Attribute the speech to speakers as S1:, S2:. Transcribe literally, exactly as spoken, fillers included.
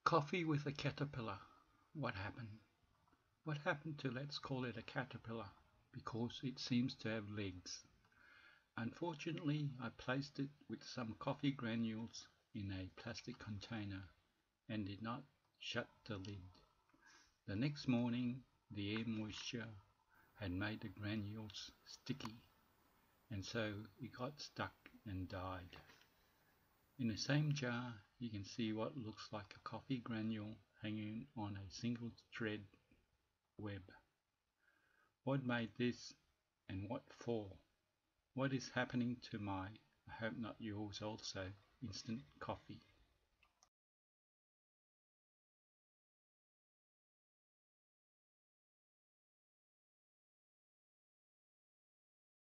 S1: Coffee with a caterpillar. What happened? What happened to, let's call it a caterpillar, because it seems to have legs. Unfortunately, I placed it with some coffee granules in a plastic container and did not shut the lid. The next morning, the air moisture had made the granules sticky, and so it got stuck and died. In the same jar, you can see what looks like a coffee granule hanging on a single thread web. What made this, and what for? What is happening to my, I hope not yours also, instant coffee?